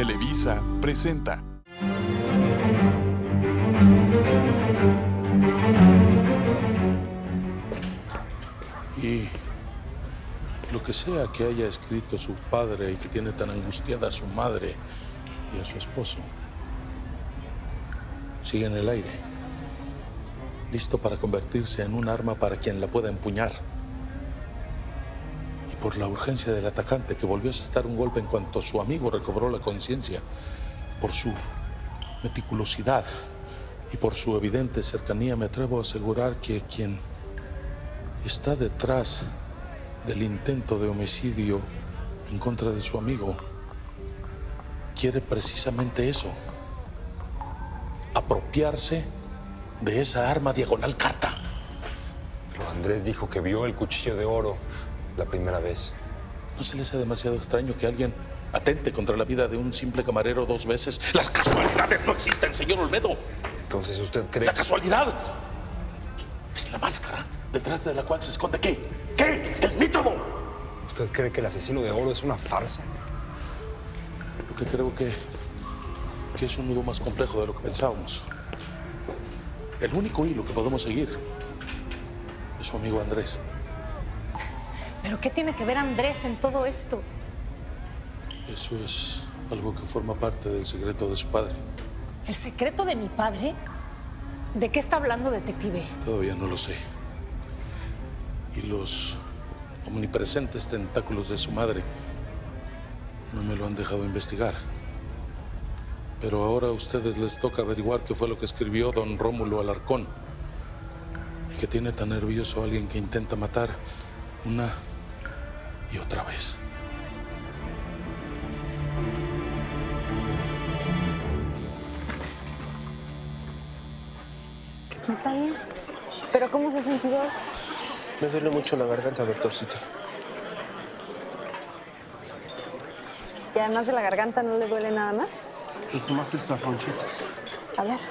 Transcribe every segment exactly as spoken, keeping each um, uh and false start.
Televisa presenta. Y lo que sea que haya escrito su padre y que tiene tan angustiada a su madre y a su esposo, sigue en el aire, listo para convertirse en un arma para quien la pueda empuñar. Y por la urgencia del atacante, que volvió a asestar un golpe en cuanto su amigo recobró la conciencia, por su meticulosidad y por su evidente cercanía, me atrevo a asegurar que quien está detrás del intento de homicidio en contra de su amigo quiere precisamente eso: apropiarse de esa arma diagonal carta. Pero Andrés dijo que vio el cuchillo de oro la primera vez. ¿No se le hace demasiado extraño que alguien atente contra la vida de un simple camarero dos veces? Las casualidades no existen, señor Olmedo. Entonces, ¿usted cree? La casualidad es la máscara detrás de la cual se esconde ¿qué? ¿Qué? ¡El método! ¿Usted cree que el asesino de oro es una farsa? Lo que creo que, que es un nudo más complejo de lo que pensábamos. El único hilo que podemos seguir es su amigo Andrés. ¿Pero qué tiene que ver Andrés en todo esto? Eso es algo que forma parte del secreto de su padre. ¿El secreto de mi padre? ¿De qué está hablando, detective? Todavía no lo sé. Y los omnipresentes tentáculos de su madre no me lo han dejado investigar. Pero ahora a ustedes les toca averiguar qué fue lo que escribió don Rómulo Alarcón. Y que tiene tan nervioso a alguien que intenta matar una y otra vez. Está bien. ¿Pero cómo se ha sentido? Me duele mucho la garganta, doctorcita. ¿Y además de la garganta no le duele nada más? Pues más estas ronchitas. A ver.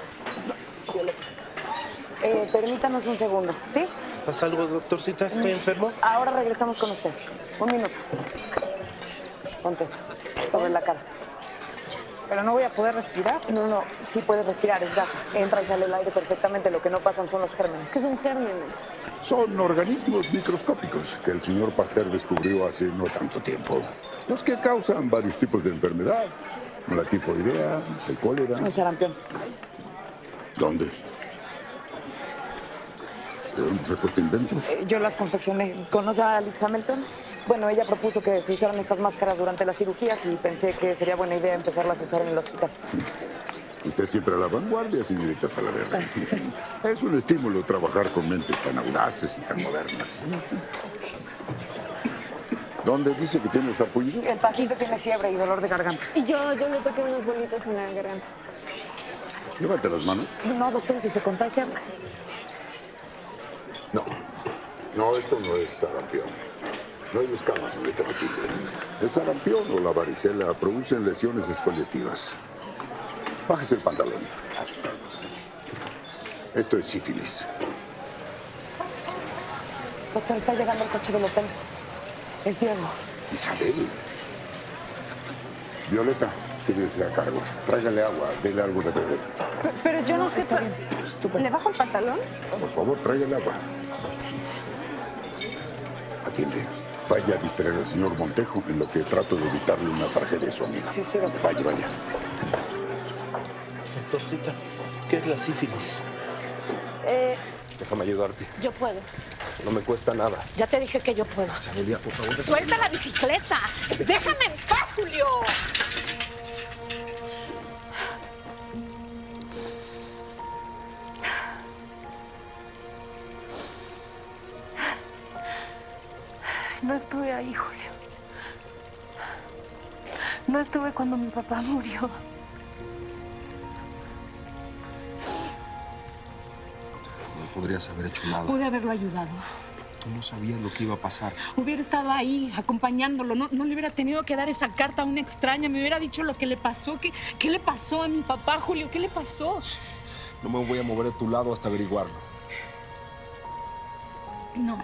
Eh, permítanos un segundo, ¿sí? ¿Pasa algo, doctorcita? ¿Estoy enfermo? Ahora regresamos con usted. Un minuto. Contesta. Sobre la cara. ¿Pero no voy a poder respirar? No, no. Sí puedes respirar, es gasa. Entra y sale el aire perfectamente. Lo que no pasan son los gérmenes. ¿Qué son gérmenes? Son organismos microscópicos que el señor Pasteur descubrió hace no tanto tiempo. Los que causan varios tipos de enfermedad. La tifoidea, el cólera. El sarampión. ¿Dónde? ¿De dónde sacó este invento? Eh, yo las confeccioné. ¿Conoce a Alice Hamilton? Bueno, ella propuso que se usaran estas máscaras durante las cirugías y pensé que sería buena idea empezarlas a usar en el hospital. Usted siempre a la vanguardia, señorita Salaverry. Es un estímulo trabajar con mentes tan audaces y tan modernas. ¿Dónde dice que tiene sarpullido? El paciente tiene fiebre y dolor de garganta. Y yo, yo le toqué unos bolitos en la garganta. Levante las manos. No, doctor, si se contagia. No, no, esto no es sarampión. No hay escamas, señorita Matilde. El sarampión o la varicela producen lesiones exfoliativas. Bájese el pantalón. Esto es sífilis. Doctor, está llegando el coche del hotel. Es Diego. Isabel. Violeta, quédese a cargo. Tráigale agua, dele algo de beber. Pero, pero yo no, no sé... Está bien. ¿Le bajo el pantalón? Por favor, tráigale agua. Matilde, vaya a distraer al señor Montejo en lo que trato de evitarle una tragedia a su amiga. Sí, sí, doctor. Vaya, vaya. Doctorcita, ¿qué es la sífilis? Eh, Déjame ayudarte. Yo puedo. No me cuesta nada. Ya te dije que yo puedo. Amelia, por favor. ¡Suelta la bicicleta! ¡Déjame en paz, Julio! No estuve ahí, Julio. No estuve cuando mi papá murió. No podrías haber hecho nada. Pude haberlo ayudado. Tú no sabías lo que iba a pasar. Hubiera estado ahí, acompañándolo. No, no le hubiera tenido que dar esa carta a una extraña. Me hubiera dicho lo que le pasó. ¿Qué, qué le pasó a mi papá, Julio? ¿Qué le pasó? No me voy a mover de tu lado hasta averiguarlo. No.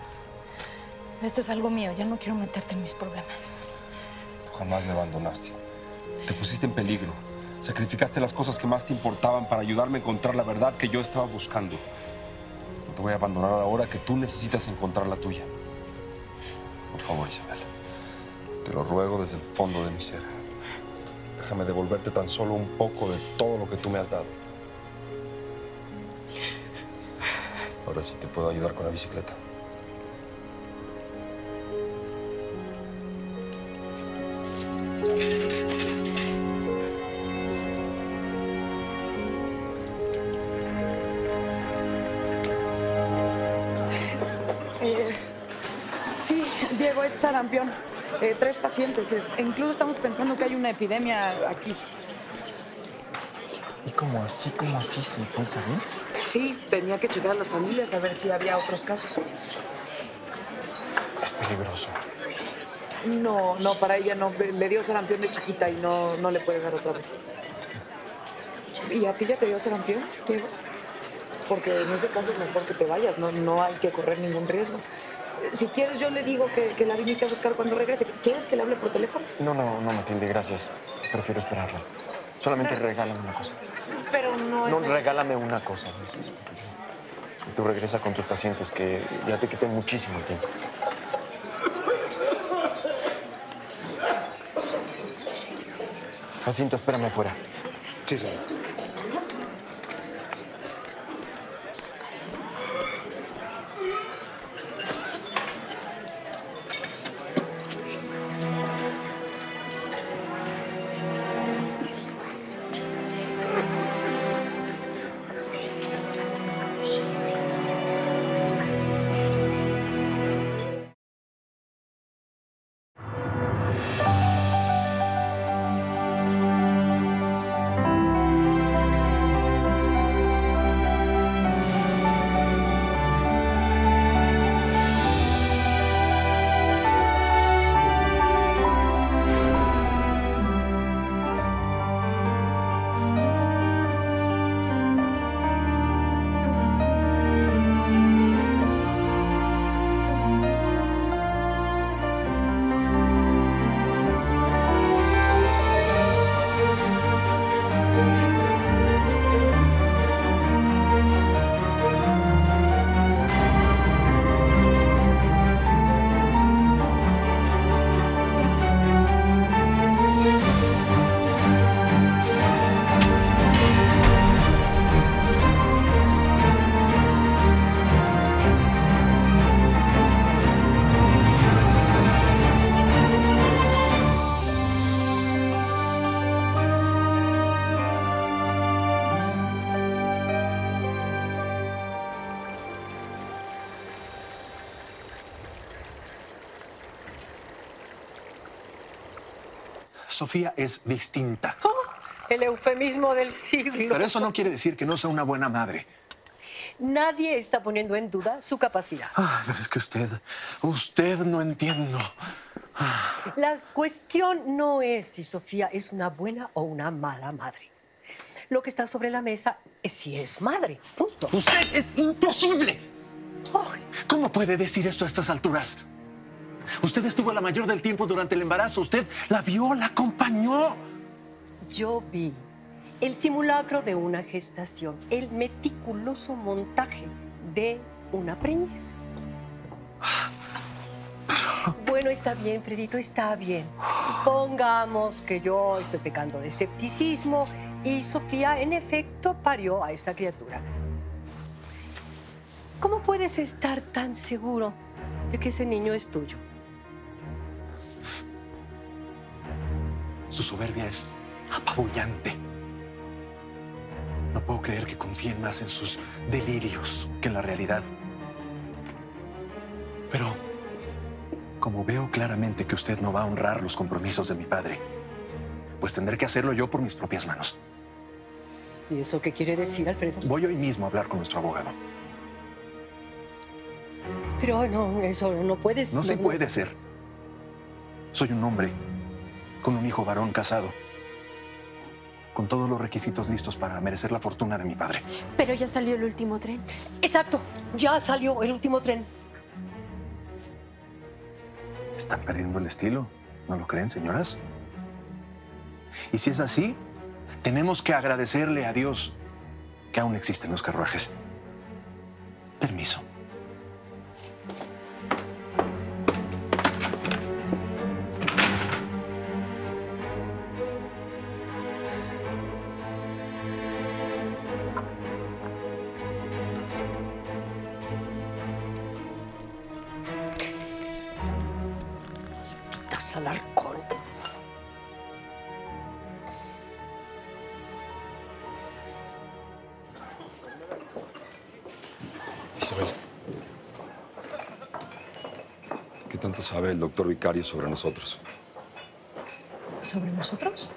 Esto es algo mío. Ya no quiero meterte en mis problemas. Tú jamás me abandonaste. Te pusiste en peligro. Sacrificaste las cosas que más te importaban para ayudarme a encontrar la verdad que yo estaba buscando. No te voy a abandonar ahora que tú necesitas encontrar la tuya. Por favor, Isabel. Te lo ruego desde el fondo de mi ser. Déjame devolverte tan solo un poco de todo lo que tú me has dado. Ahora sí te puedo ayudar con la bicicleta. Eh, sí, Diego, es sarampión. Eh, tres pacientes. Es- incluso estamos pensando que hay una epidemia aquí. ¿Y cómo así, cómo así se fue Isabel? Sí, tenía que checar a las familias a ver si había otros casos. Es peligroso. No, no, para ella no. Le dio sarampión de chiquita y no, no le puede dar otra vez. ¿Y a ti ya te dio sarampión, Diego? Porque en ese caso es mejor que te vayas, no, no hay que correr ningún riesgo. Si quieres, yo le digo que, que la viniste a buscar cuando regrese. ¿Quieres que le hable por teléfono? No, no, no, Matilde, gracias. Prefiero esperarla. Solamente regálame una cosa. Pero no es No, necesario. regálame una cosa. Dices. Y tú regresa con tus pacientes, que ya te quité muchísimo el tiempo. Jacinto, espérame afuera. Sí, señor. Sofía es distinta. El eufemismo del siglo. Pero eso no quiere decir que no sea una buena madre. Nadie está poniendo en duda su capacidad. Ah, pero es que usted, usted no entiendo. La cuestión no es si Sofía es una buena o una mala madre. Lo que está sobre la mesa es si es madre. Punto. Usted es imposible. ¿Cómo puede decir esto a estas alturas? Usted estuvo la mayor del tiempo durante el embarazo. Usted la vio, la acompañó. Yo vi el simulacro de una gestación, el meticuloso montaje de una preñez. Bueno, está bien, Fredito, está bien. Pongamos que yo estoy pecando de escepticismo y Sofía, en efecto, parió a esta criatura. ¿Cómo puedes estar tan seguro de que ese niño es tuyo? Su soberbia es apabullante. No puedo creer que confíen más en sus delirios que en la realidad. Pero, como veo claramente que usted no va a honrar los compromisos de mi padre, pues tendré que hacerlo yo por mis propias manos. ¿Y eso qué quiere decir, Alfredo? Voy hoy mismo a hablar con nuestro abogado. Pero no, eso no puedes... No se puede ser. Soy un hombre con un hijo varón casado, con todos los requisitos listos para merecer la fortuna de mi padre. Pero ya salió el último tren. Exacto, ya salió el último tren. Están perdiendo el estilo, ¿no lo creen, señoras? Y si es así, tenemos que agradecerle a Dios que aún existen los carruajes. Permiso. Pitas Alarcón. Isabel, ¿qué tanto sabe el doctor Vicario sobre nosotros? ¿Sobre nosotros?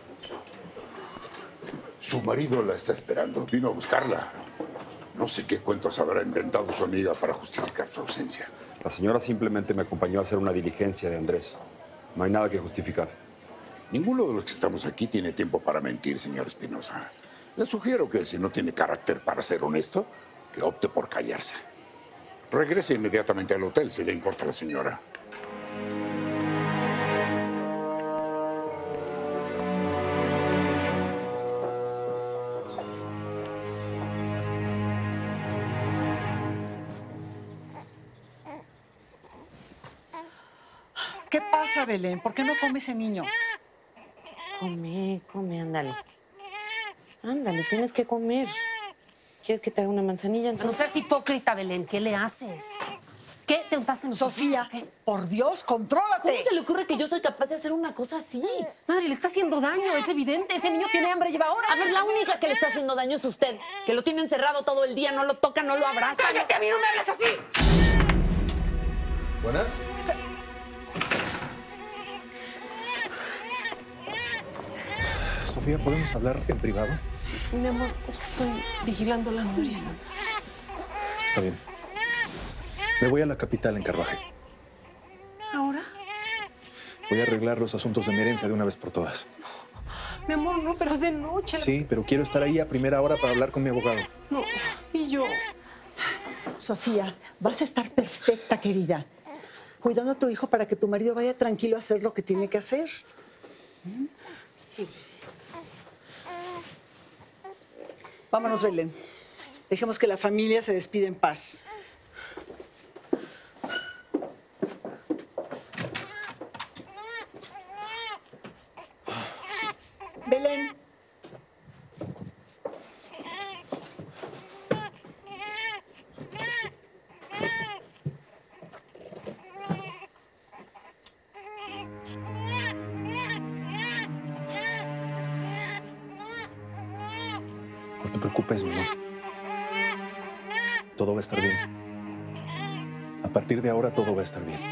Su marido la está esperando. Vino a buscarla. No sé qué cuentos habrá inventado su amiga para justificar su ausencia. La señora simplemente me acompañó a hacer una diligencia de Andrés. No hay nada que justificar. Ninguno de los que estamos aquí tiene tiempo para mentir, señor Espinosa. Le sugiero que si no tiene carácter para ser honesto, que opte por callarse. Regrese inmediatamente al hotel si le importa a la señora. ¿Qué pasa, Belén? ¿Por qué no come ese niño? Come, come, ándale. Ándale, tienes que comer. ¿Quieres que te haga una manzanilla? No seas hipócrita, Belén. ¿Qué le haces? ¿Qué? ¿Te untaste en los Sofía, ojos, por Dios, contrólate. ¿Cómo se le ocurre que yo soy capaz de hacer una cosa así? Madre, le está haciendo daño, es evidente. Ese niño tiene hambre, lleva horas. A ver, la única que le está haciendo daño es usted, que lo tiene encerrado todo el día, no lo toca, no lo abraza. ¡Cállate! ¡A mí no me hables así! ¿Buenas? Sofía, ¿podemos hablar en privado? Mi amor, es que estoy vigilando la nodriza. Está bien. Me voy a la capital en carruaje. ¿Ahora? Voy a arreglar los asuntos de mi herencia de una vez por todas. Mi amor, no, pero es de noche. Sí, pero quiero estar ahí a primera hora para hablar con mi abogado. No, y yo... Sofía, vas a estar perfecta, querida. Cuidando a tu hijo para que tu marido vaya tranquilo a hacer lo que tiene que hacer. Sí. Vámonos, Belén. Dejemos que la familia se despide en paz. Belén. No te preocupes, mi amor. Todo va a estar bien. A partir de ahora, todo va a estar bien.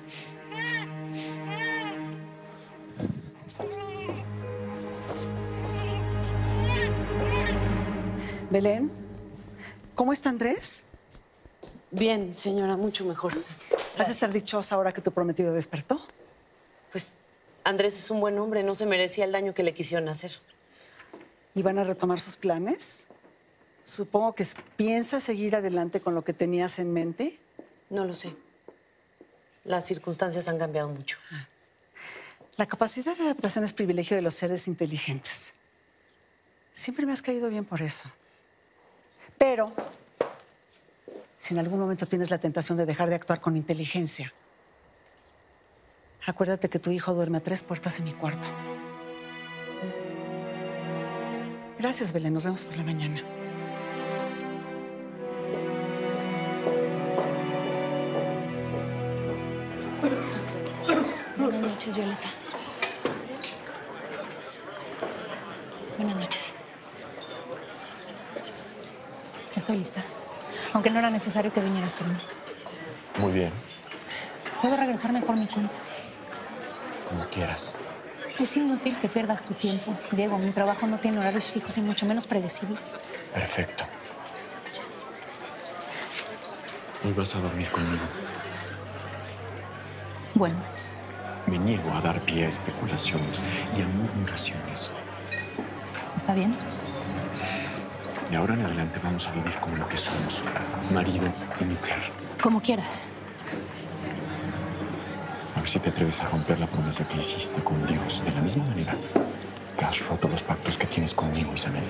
Belén, ¿cómo está Andrés? Bien, señora, mucho mejor. ¿Vas a estar dichosa ahora que tu prometido despertó? Pues Andrés es un buen hombre, no se merecía el daño que le quisieron hacer. ¿Y van a retomar sus planes? Supongo que piensas seguir adelante con lo que tenías en mente. No lo sé. Las circunstancias han cambiado mucho. La capacidad de adaptación es privilegio de los seres inteligentes. Siempre me has caído bien por eso. Pero, si en algún momento tienes la tentación de dejar de actuar con inteligencia, acuérdate que tu hijo duerme a tres puertas en mi cuarto. Gracias, Belén. Nos vemos por la mañana. Buenas noches, Violeta. Buenas noches. Estoy lista. Aunque no era necesario que vinieras por mí. Muy bien, Puedo regresarme por mi cuenta. como quieras. Es inútil que pierdas tu tiempo. Diego, mi trabajo no tiene horarios fijos y mucho menos predecibles. Perfecto. Hoy vas a dormir conmigo. Bueno, Me niego a dar pie a especulaciones y a murmuraciones. ¿está bien? De ahora en adelante vamos a vivir como lo que somos, marido y mujer. Como quieras. A ver si te atreves a romper la promesa que hiciste con Dios de la misma manera que has roto los pactos que tienes conmigo, Isabel.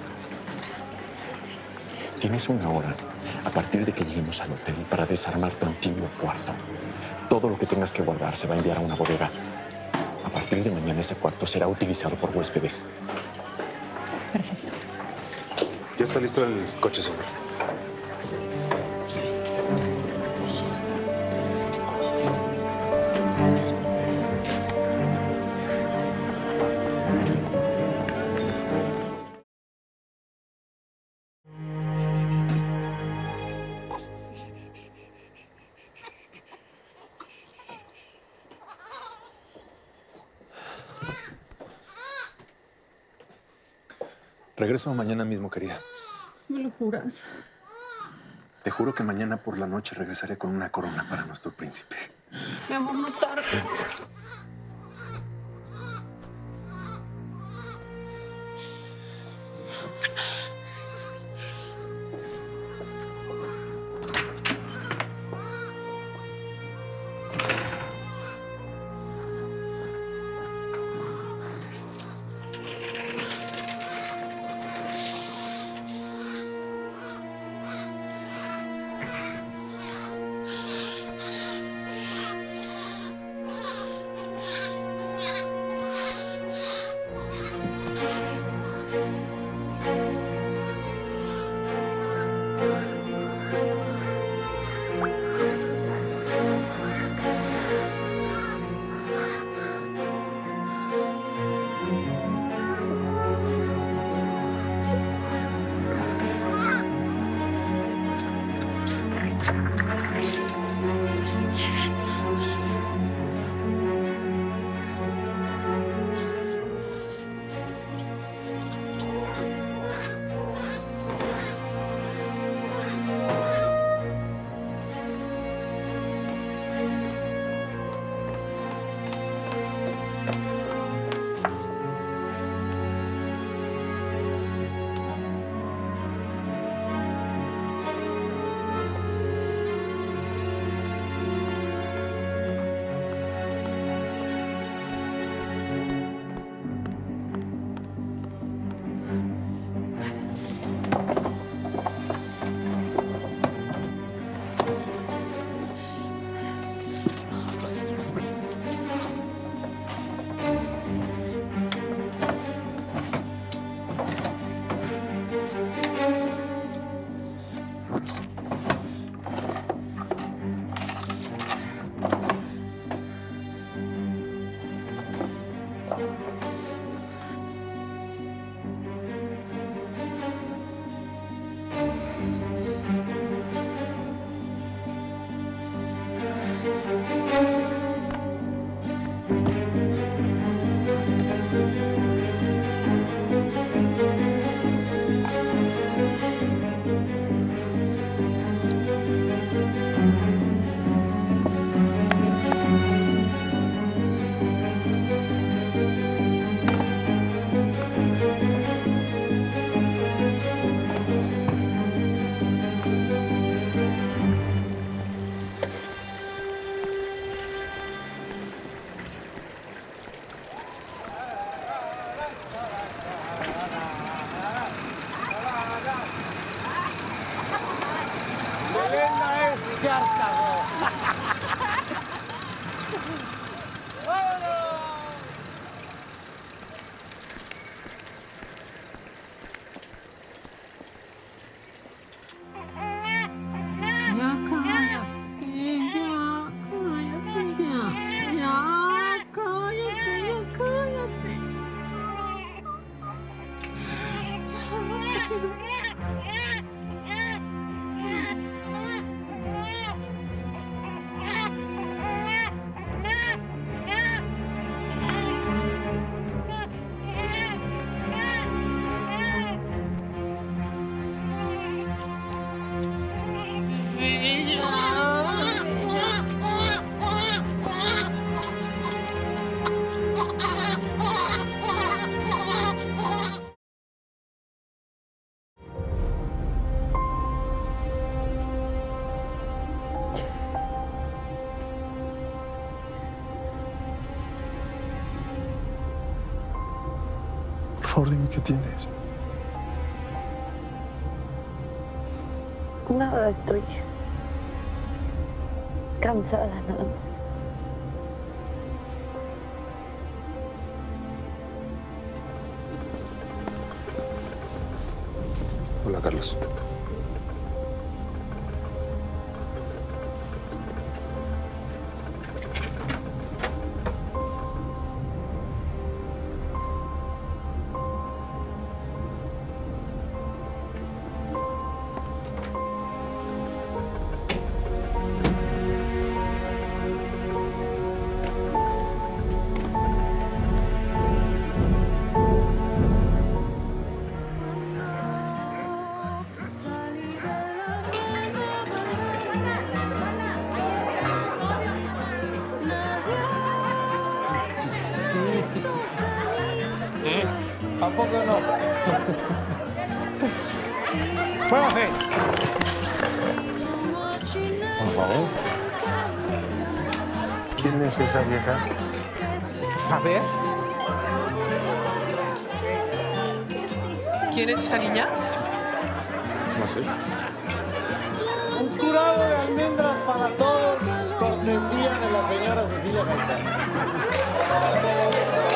Tienes una hora a partir de que lleguemos al hotel para desarmar tu antiguo cuarto. Todo lo que tengas que guardar se va a enviar a una bodega. A partir de mañana ese cuarto será utilizado por huéspedes. Perfecto. Ya está listo el coche, señor. Regreso mañana mismo, querida. ¿Me lo juras? Te juro que mañana por la noche regresaré con una corona para nuestro príncipe. Mi amor, no tarde. favor, dime qué tienes. Nada, estoy cansada nada más. Hola, Carlos. ¿A poco no? ¡Muévase! Por favor. ¿Quién es esa vieja? ¿Saber? ¿Quién es esa niña? No sé. Un curado de almendras para todos, cortesía de la señora Cecilia Gaitán.